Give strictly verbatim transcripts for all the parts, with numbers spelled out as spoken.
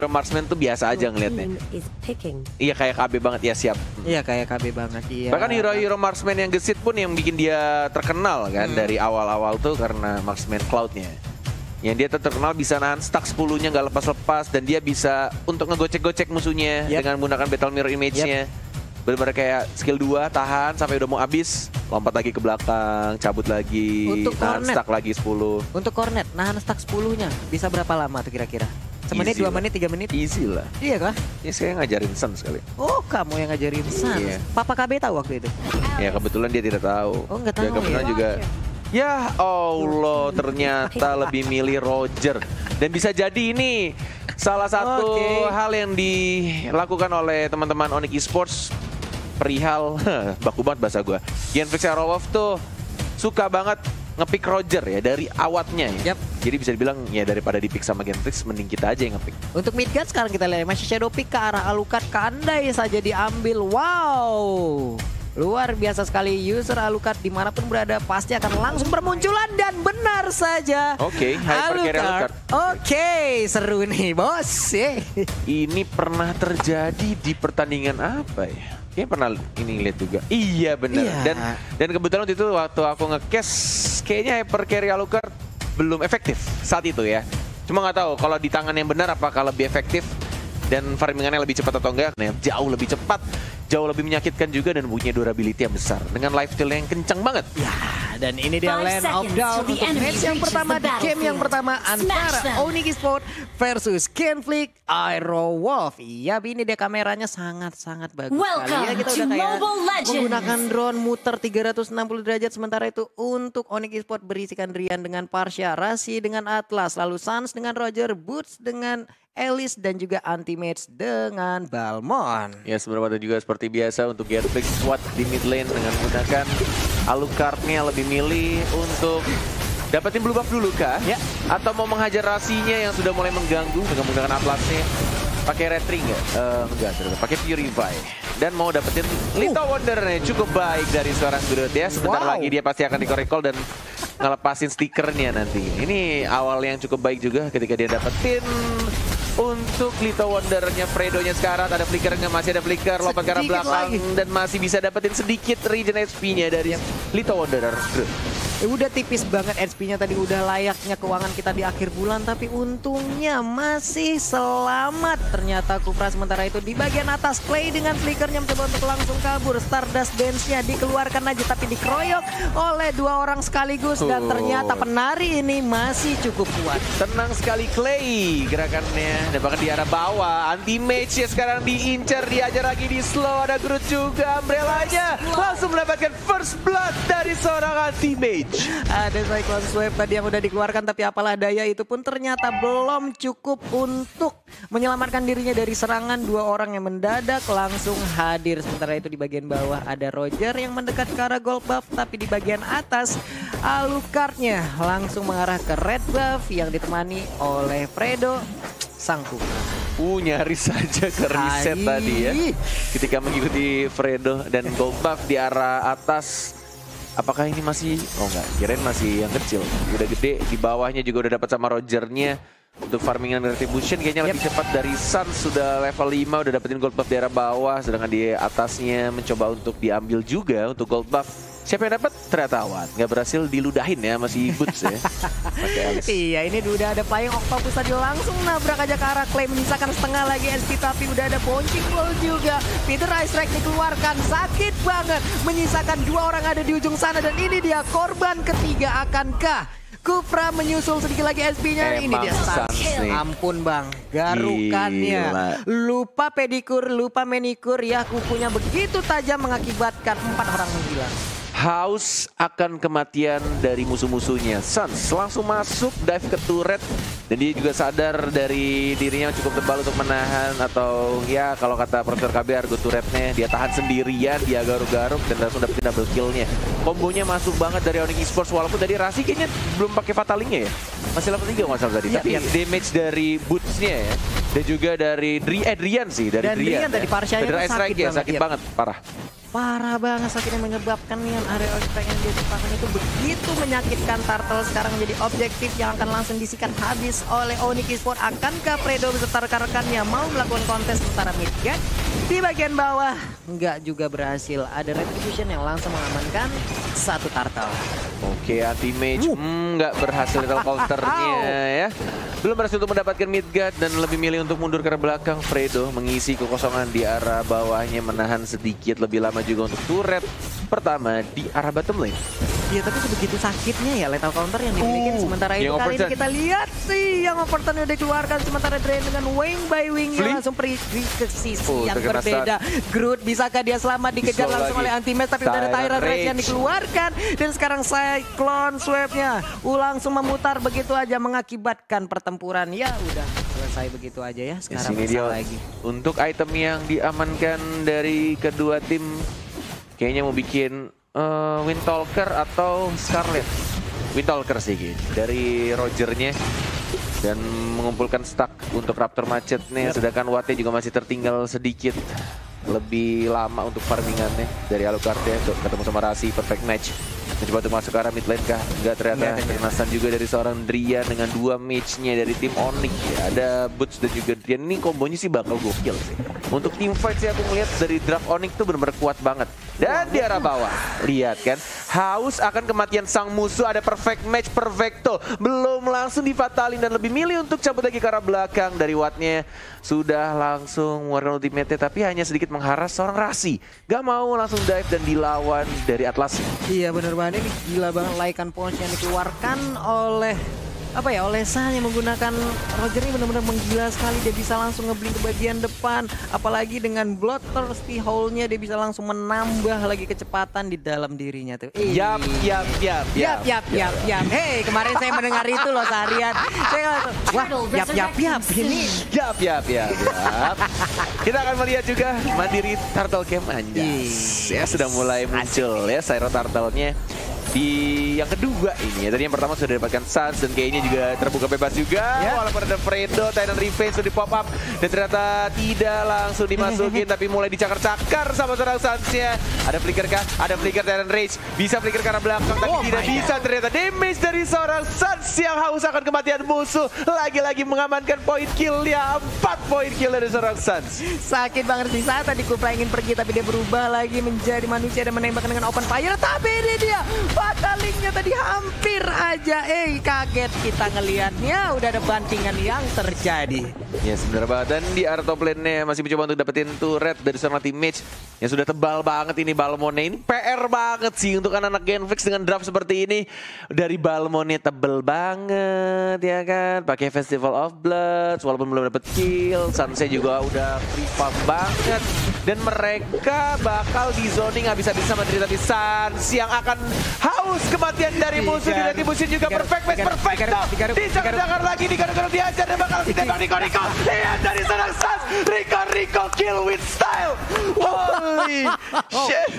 Hero Marksman tuh biasa aja ngeliatnya. Iya kayak K B banget ya, siap. Iya kayak K B banget, iya. Bahkan hero-hero Marksman yang gesit pun yang bikin dia terkenal kan hmm. dari awal-awal tuh karena Marksman Cloud-nya. Yang dia tuh terkenal bisa nahan stack sepuluhnya nggak lepas-lepas dan dia bisa untuk ngegocek-gocek musuhnya yep. dengan menggunakan Battle Mirror Image-nya. Yep. Benar-benar kayak skill dua, tahan sampai udah mau habis, lompat lagi ke belakang, cabut lagi, untuk nahan stack lagi sepuluh. Untuk Cornet, nahan stack sepuluh-nya bisa berapa lama tuh kira-kira? Semenit, dua menit, tiga menit? Easy lah. Iya kah? Ini saya ngajarin Sun sekali. Oh, kamu yang ngajarin Sun? Iya. Papa K B tahu waktu itu? Ya kebetulan dia tidak tahu. Oh, nggak tahu ya? Kebetulan ya? juga, ya Allah ternyata lebih milih Roger. Dan bisa jadi ini salah satu okay. hal yang dilakukan oleh teman-teman Onyx Esports perihal baku banget bahasa gue. Genflix Aerowolf tuh suka banget ngepick Roger ya dari awatnya ya. Yep. Jadi bisa dibilang ya daripada dipick sama Genflix mending kita aja yang ngepick. Untuk mid guard sekarang kita lihat masih shadow pick ke arah Alucard, kandai saja diambil. Wow. Luar biasa sekali user Alucard dimanapun berada pasti akan langsung bermunculan dan benar saja. Oke, okay, Hyper Carry Alucard. Oke, okay, seru nih bos. Ini pernah terjadi di pertandingan apa ya? Kayaknya pernah ini lihat juga. Iya benar. Iya. Dan dan kebetulan waktu itu waktu aku nge-cast kayaknya Hyper Carry Alucard belum efektif saat itu ya. Cuma nggak tahu kalau di tangan yang benar apakah lebih efektif dan farmingannya lebih cepat atau enggak. Nah, jauh lebih cepat, jauh lebih menyakitkan juga dan punya durability yang besar dengan lifesteal yang kencang banget. Ya, dan ini dia Land of Down untuk match yang pertama di game yang pertama antara Onyx Esports versus Genflix Aerowolf. Iya, ini dia kameranya sangat-sangat bagus sekali. Ya, kita udah kayak menggunakan drone muter tiga ratus enam puluh derajat, sementara itu untuk Onyx Esports berisikan Rian dengan Parsha, Rasi dengan Atlas, lalu Sans dengan Roger, Boots dengan Alice dan juga Anti-Mage dengan Balmond. Ya sebenarnya juga seperti biasa untuk Genflix SWAT di mid lane dengan menggunakan Alucard-nya lebih milih untuk dapetin blue buff dulu kah? Ya. Atau mau menghajar Rasinya yang sudah mulai mengganggu dengan menggunakan Atlasnya? Pakai Retri nggak? Uh, enggak, pakai Purify. Dan mau dapetin Little Wonder-nya cukup baik dari seorang Groot ya. Sebentar wow. lagi dia pasti akan di-recall dan ngelepasin stikernya nanti. Ini awal yang cukup baik juga ketika dia dapetin untuk Little Wonder-nya Fredo-nya sekarang. Ada flickernya, masih ada flicker, lompat ke arah belakang lagi. Dan masih bisa dapetin sedikit regen H P-nya dari Little Wonder. Eh, udah tipis banget H P-nya tadi, udah layaknya keuangan kita di akhir bulan, tapi untungnya masih selamat. Ternyata Kupra sementara itu di bagian atas, Clay dengan flickernya mencoba untuk langsung kabur. Stardust Dance-nya dikeluarkan aja tapi dikeroyok oleh dua orang sekaligus dan ternyata penari ini masih cukup kuat. Tenang sekali Clay gerakannya dan bahkan di arah bawah. Anti-Mage ya sekarang diincar, diajar lagi di slow. Ada Groot juga, Umbrella-nya langsung mendapatkan first blood dari seorang Anti-Mage. Ada Cyclone Swipe tadi yang udah dikeluarkan, tapi apalah daya itu pun ternyata belum cukup untuk menyelamatkan dirinya dari serangan dua orang yang mendadak langsung hadir. Sementara itu di bagian bawah ada Roger yang mendekat ke arah gold buff, tapi di bagian atas Alucard-nya langsung mengarah ke red buff yang ditemani oleh Fredo sang Kupra. Uh, nyaris saja ke reset Hai. tadi ya ketika mengikuti Fredo dan gold buff di arah atas. Apakah ini masih, oh enggak, kirain masih yang kecil. Udah gede, di bawahnya juga udah dapat sama Rogernya. Untuk farmingan Retribution kayaknya yep. lebih cepat dari Sun, sudah level lima, udah dapetin gold buff di arah bawah. Sedangkan di atasnya mencoba untuk diambil juga untuk gold buff. Siapa yang dapat? Ternyata Awan. Nggak berhasil diludahin ya, masih Boots ya. Pakai Alice. Iya, ini udah ada Flying Octopus tadi langsung nabrak aja ke arah Clay, menyisakan setengah lagi S P, tapi udah ada Bouncing Ball juga. Peter Ice Strike dikeluarkan, sakit banget. Menyisakan dua orang ada di ujung sana dan ini dia korban ketiga. Akankah Kupra menyusul sedikit lagi S P-nya? Ini dia Sans. Ampun bang, garukannya. Gila. Lupa pedikur, lupa manikur ya, kukunya begitu tajam mengakibatkan empat orang menghilang. Haus akan kematian dari musuh-musuhnya. Sans langsung masuk, dive ke turret. Dan dia juga sadar dari dirinya cukup tebal untuk menahan. Atau ya kalau kata Profesor K B, Argo turretnya dia tahan sendirian, dia garuk-garuk dan langsung dapetin double kill-nya. Kombonya masuk banget dari Onyx Esports. Walaupun tadi Rasi kayaknya belum pakai fatalingnya ya. Masih level tiga nggak salah tadi. Ya, tapi ya. damage dari boots-nya ya. Dan juga dari Dri Adrian sih. Dari dan Drian, Drian ya. tadi Parsha-nya sakit, sakit ya, banget. sakit Ya. banget, parah. parah banget saat ini menyebabkan yang area objek yang dia ciptakan itu begitu menyakitkan. Turtle sekarang menjadi objektif yang akan langsung disikat habis oleh Onyx Esports. Akankah Fredo beserta rekan-rekannya mau melakukan kontes sementara midgate di bagian bawah? Enggak juga berhasil. Ada Retribution yang langsung mengamankan satu Turtle. Oke, anti-mage Uh. hmm, nggak berhasil di counternya ya. Belum berhasil untuk mendapatkan midgate dan lebih milih untuk mundur ke belakang. Fredo mengisi kekosongan di arah bawahnya, menahan sedikit lebih lama juga untuk turret pertama di arah bottom lane. Iya, tapi sebegitu sakitnya ya lethal counter yang dimiliki. Uh, sementara itu yang kali ini overturn. kita lihat sih yang overturn udah dikeluarkan. Sementara Drain dengan wing by wingnya Flea? langsung pergi ke sisi Oh, yang terkena berbeda. Groot, bisakah dia selamat? Dikejar Slow langsung lagi. oleh anti-match, tapi udah ada Tyrant Tyrant Rage Rage. yang dikeluarkan. Dan sekarang Cyclone Swap-nya uh, langsung memutar begitu aja, mengakibatkan pertempuran. Ya udah selesai begitu aja ya. Di Sekarang sini bisa dia lagi. untuk item yang diamankan dari kedua tim kayaknya mau bikin uh, Windtalker atau Scarlet. Windtalker sih kayaknya dari Rogernya dan mengumpulkan stack untuk Raptor Macet nih. Sedangkan Wattnya juga masih tertinggal sedikit lebih lama untuk farmingannya dari Alucardnya untuk ketemu sama Rasi. Perfect match. Mencoba untuk masuk ke arah mid lane kah? Enggak, ternyata kemasan juga dari seorang Drian dengan dua mage-nya dari tim Onyx ya. Ada Boots dan juga Drian. Ini kombonya sih bakal gokil sih. Untuk team fight sih aku melihat dari draft Onyx tuh benar-benar kuat banget. Dan di arah bawah, lihat kan, haus akan kematian sang musuh. Ada perfect match, perfecto. Belum langsung difatalin dan lebih milih untuk cabut lagi ke arah belakang. Dari Wattnya sudah langsung mengeluarkan ultimate-nya, tapi hanya sedikit mengharas seorang Rasi. Gak mau langsung dive dan dilawan dari Atlas. Iya bener banget, ini gila banget Lycan Punch yang dikeluarkan oleh apa ya, oleh San yang menggunakan Roger ini benar-benar menggila sekali. Dia bisa langsung ngeblink ke bagian depan, apalagi dengan Bloodthirsty Hole-nya dia bisa langsung menambah lagi kecepatan di dalam dirinya tuh. Eh. Yap, yap, yap, Yap, yap, yap, yap. Hei, kemarin saya mendengar itu loh seharian. Saya langsung, wah, yap, yap, yap. Ini Yap, yap, yap, yap. Kita akan melihat juga Mandiri Turtle Camp Anjas. Ya, sudah mulai muncul ya Cyro Turtle-nya di yang kedua ini ya. Tadi yang pertama sudah dapatkan Sans dan kayaknya juga terbuka bebas juga ya. Walaupun ada Fredo, Titan Revenge sudah di pop up dan ternyata tidak langsung dimasukin tapi mulai dicakar-cakar sama seorang Sans-nya. Ada flicker kah? Ada flicker Titan Rage. Bisa flicker ke arah belakang tapi Oh tidak bisa. Ternyata damage dari seorang Sans yang haus akan kematian musuh. Lagi-lagi mengamankan poin kill-nya. empat poin kill dari seorang Sans. sakit banget di saat tadi Kupra ingin pergi tapi dia berubah lagi menjadi manusia dan menembak dengan open fire. Tapi ini dia batalingnya tadi hampir aja. Eh kaget kita ngelihatnya, udah ada bantingan yang terjadi. Ya sebenarnya banget. Dan di arah top lane-nya masih mencoba untuk dapetin turret dari seorang teammate yang sudah tebal banget ini Balmond. Ini P R banget sih untuk anak-anak Genflix dengan draft seperti ini. Dari Balmond-nya tebel banget ya kan. Pakai Festival of Blood walaupun belum dapet kill. Sunset juga udah free farm banget. Dan mereka bakal di zoning habis-habis sama Tri, tapi Sans yang akan haus kematian dari musuh. Di retribution juga perfect match, perfect no. Dijakar-jakar lagi, digaruk-garuk diajar dan bakal ditembak Rico Rico. Lihat dari seorang Sans, Rico Rico kill with style. Holy shit.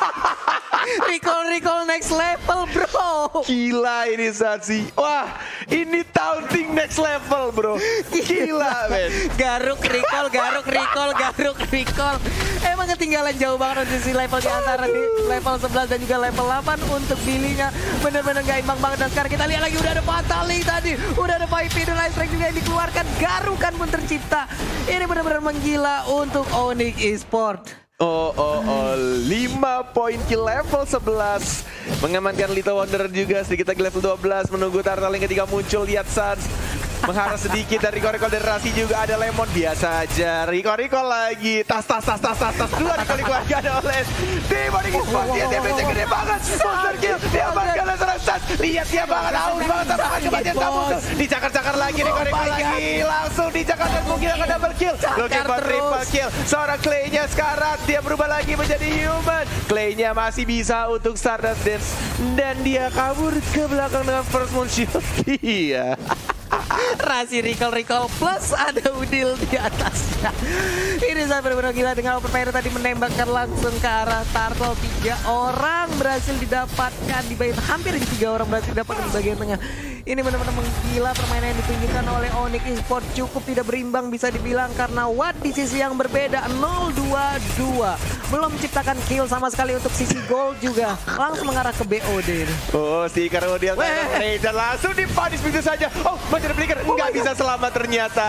Recall, recall next level bro. Gila ini Sansi. Wah, ini taunting next level bro. Gila men. Garuk recall, garuk recall, garuk recall. Emang ketinggalan jauh banget dari sisi level di antara di level sebelas dan juga level delapan untuk Billy-nya. Bener-bener gak imbang banget. Dan sekarang kita lihat lagi udah ada Fatali tadi. Udah ada five P dan Ice Strike juga yang dikeluarkan. Garukan pun tercipta. Ini bener-bener menggila untuk Onyx Esports. Oh, oh, oh, lima poin kill level sebelas. Mengamankan Little Wonder juga sedikit lagi level dua belas. Menunggu Turtle yang ketiga muncul. Lihat Sans mengharap sedikit dari Rico Rico dan Rasi juga ada Lemon. Biasa aja Rico Rico lagi. Tas, tas, tas, tas, tas, tas. Dua Rico Rico lagi ada oleh tim Onyx Esports. Dia damage-nya gede banget. Monster kill. Dia amankan oleh seorang Sans. Lihat dia banget. Haus banget. Tambahkan kematian tak musuh. Dicakar-cakar lagi Rico Rico lagi. Langsung dicakar dan mungkin akan double kill. Looking for triple kill. Seorang Clay-nya sekarang dia berubah lagi menjadi human. Clay-nya masih bisa untuk Stardust Dance. Dan dia kabur ke belakang dengan first moon shield. Iya. Rasi recall recall plus ada Udil di atasnya. Ini saya benar-benar gila dengan Open Fire tadi menembakkan langsung ke arah Turtle. Tiga orang berhasil didapatkan di bagian, hampir tiga orang berhasil didapatkan di bagian tengah. Ini benar-benar menggila permainan yang ditunjukkan oleh Onyx Esports. Cukup tidak berimbang bisa dibilang karena Watt di sisi yang berbeda nol dua dua. Belum menciptakan kill sama sekali untuk sisi gold juga. Langsung mengarah ke B O D. Oh, si Karodian dan langsung dipanis begitu saja. Oh, masih ada flicker. Nggak bisa selamat ternyata.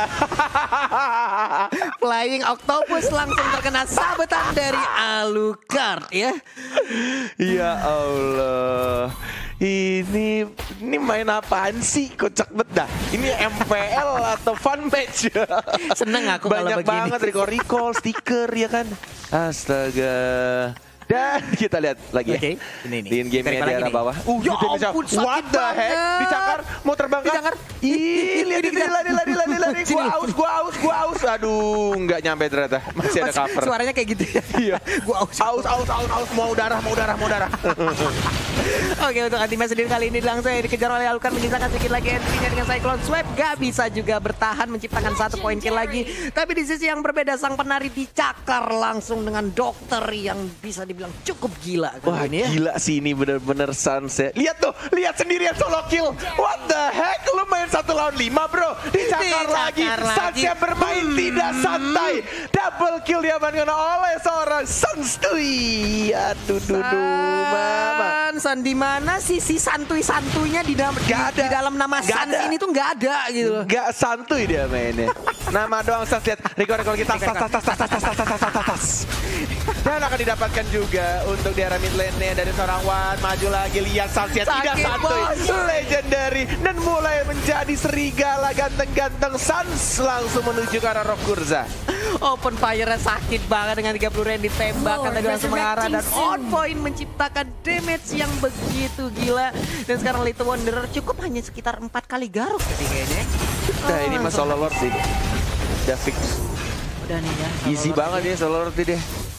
Flying Octopus langsung terkena sabetan dari Alucard ya. Ya Allah. Ini ini main apaan sih? Kocak bet dah. Ini M P L atau fun match? Seneng aku kalau banyak begini. banget recall-recall, stiker ya kan. Astaga. Dan kita lihat lagi ya. Okay. Ini nih. Di game di arah bawah. Uh, ya ampun, sakit what the heck? banget. Dicakar, mau terbang kan? Dicakar. Ih, lihat ini lari lari lari lari. Gua aus, gua aus, gua aus. Aduh, nggak nyampe ternyata. Masih ada cover. Suaranya kayak gitu ya. Iya. Gua aus. Aus, aus, aus, aus. Mau darah, mau darah, mau darah. Oke, untuk anti-match sendiri kali ini langsung dikejar oleh Alucard, menyisakan sedikit lagi entry-nya dengan Cyclone Swipe. Gak bisa juga bertahan menciptakan satu poin kill lagi. Tapi di sisi yang berbeda sang penari dicakar langsung dengan dokter yang bisa dibilang cukup gila. Wah ini ya. gila sih ini bener-bener Sunset. Lihat tuh, lihat sendirian solo kill. What the heck? Lu main satu lawan lima bro. Dicakar, Dicakar lagi. lagi. Sunset bermain hmm. tidak santai. Double kill diamankan oleh seorang Sanstui. Aduh duduh mama. San di mana sisi santuy-santuйnya di, dalam, di, di dalam nama Sans ini tuh nggak ada gitu. Nggak santuy dia mainnya. Nama doang Sans, lihat. Rekor-rekor kita. Tas, tas, tas, tas, tas, tas, tas, tas, tas, tas. Dan akan didapatkan juga untuk di arah mid lane-nya dari seorang Watt. Maju lagi, lihat Sunset tidak santuy. Legendary. Dan mulai menjadi serigala ganteng-ganteng. Sans langsung menuju ke arah Rokurza. Open fire-nya sakit banget dengan tiga puluh yang ditembak. Kata dia langsung mengarah dan on point menciptakan damage yang begitu gila. Dan sekarang Little Wanderer cukup hanya sekitar empat kali garuk tadi kayaknya. Nah ini mah solo lord sih. Udah fix. Udah nih ya. Easy banget ya solo lord dia.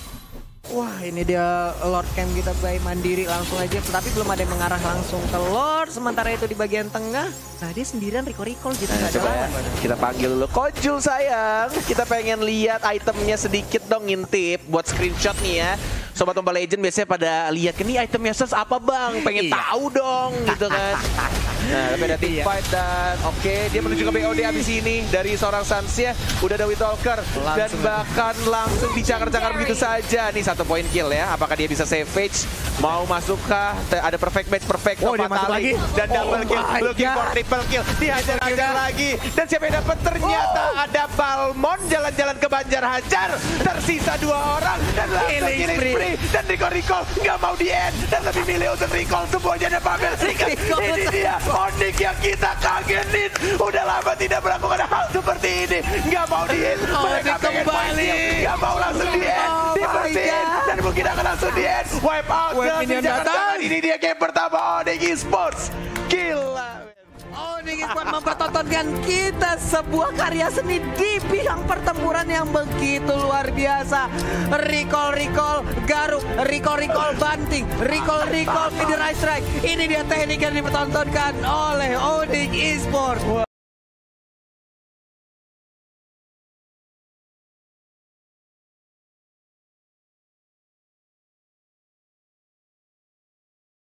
Wah ini dia Lord Camp kita by mandiri langsung aja. Tapi belum ada yang mengarah langsung ke Lord. Sementara itu di bagian tengah. Nah dia sendirian recall-recall gitu. Nah, coba ya. Kita panggil dulu. Kojul sayang. Kita pengen lihat itemnya sedikit dong, ngintip. Buat screenshot nih ya. Sobat Mobile Legends biasanya pada lihat. Ini itemnya Sans apa bang? Pengen iya. tahu dong gitu kan. Nah tapi ada team fight dan oke. Okay, dia menuju ke B O D abis ini. Dari seorang Sans ya. Udah ada Witolker. Dan bahkan langsung dicakar-cakar begitu saja. Nih satu poin kill ya. Apakah dia bisa savage? Mau masukkah? Ada perfect match, perfect. Oh dia masuk lagi. Dan double oh kill. Looking for triple kill. Dihajar-hajar lagi. Dan siapa yang dapat? Ternyata oh. ada Balmon jalan-jalan ke Banjar Hajar. Tersisa dua orang. Dan langsung killing spree. Dan recall-recall. Nggak mau di-end. Dan lebih milih untuk recall. Semuanya ada pamer. Ini dia. Onyx yang kita kagetin. Udah lama tidak melakukan hal seperti ini. Nggak mau di-end. Mereka pengen kembali. Nggak mau langsung di-end. Dibersihin. Dan mungkin akan langsung di-end. Wipe out. Dan ini dia game pertama Onyx Esports. Gila. Onyx Esports mempertontonkan kita sebuah karya seni di bidang pertempuran yang begitu luar biasa. Recall-recall garuk, recall-recall banting, recall-recall mid right strike. Ini dia teknik yang dipertontonkan oleh Onyx Esports.